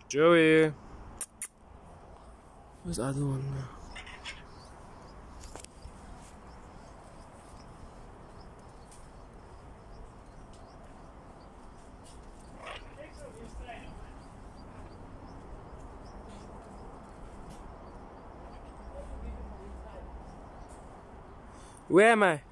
Joey. Where's the other one? Where am I?